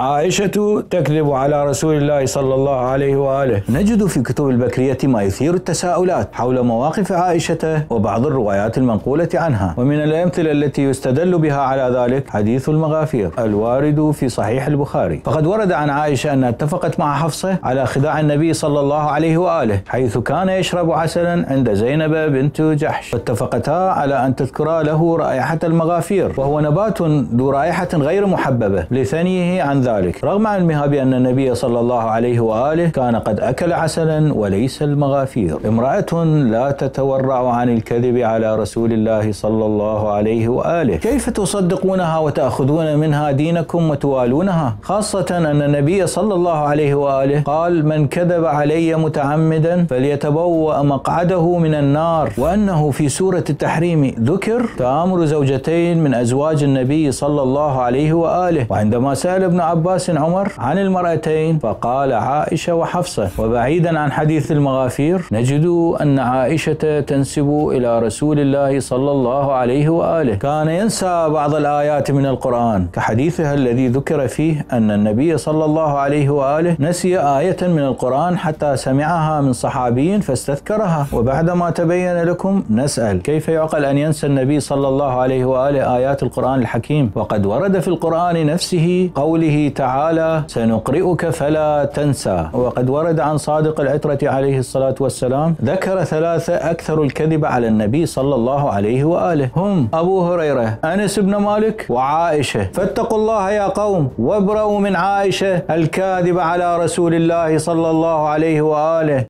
عائشة تكذب على رسول الله صلى الله عليه وآله. نجد في كتب البكرية ما يثير التساؤلات حول مواقف عائشة وبعض الروايات المنقولة عنها، ومن الأمثلة التي يستدل بها على ذلك حديث المغافير الوارد في صحيح البخاري. فقد ورد عن عائشة أنها اتفقت مع حفصة على خداع النبي صلى الله عليه وآله، حيث كان يشرب عسلا عند زينب بنت جحش، واتفقتا على أن تذكرا له رائحة المغافير، وهو نبات ذو رائحة غير محببة لثنيه عن ذلك، رغم علمها بأن النبي صلى الله عليه وآله كان قد أكل عسلا وليس المغافير. امرأة لا تتورع عن الكذب على رسول الله صلى الله عليه وآله. كيف تصدقونها وتأخذون منها دينكم وتوالونها؟ خاصة أن النبي صلى الله عليه وآله قال: من كذب علي متعمدا فليتبوأ مقعده من النار، وأنه في سورة التحريم ذكر تآمر زوجتين من أزواج النبي صلى الله عليه وآله. وعندما سأل ابن عباس عمر عن المرأتين فقال عائشة وحفصة. وبعيدا عن حديث المغافير نجد أن عائشة تنسب إلى رسول الله صلى الله عليه وآله كان ينسى بعض الآيات من القرآن، كحديثها الذي ذكر فيه أن النبي صلى الله عليه وآله نسي آية من القرآن حتى سمعها من صحابي فاستذكرها. وبعدما تبين لكم نسأل: كيف يعقل أن ينسى النبي صلى الله عليه وآله آيات القرآن الحكيم؟ وقد ورد في القرآن نفسه قوله تعالى: سنقرئك فلا تنسى. وقد ورد عن صادق العترة عليه الصلاة والسلام ذكر ثلاثة أكثر الكذب على النبي صلى الله عليه وآله، هم أبو هريرة، أنس بن مالك، وعائشة. فاتقوا الله يا قوم وابرأوا من عائشة الكاذب على رسول الله صلى الله عليه وآله.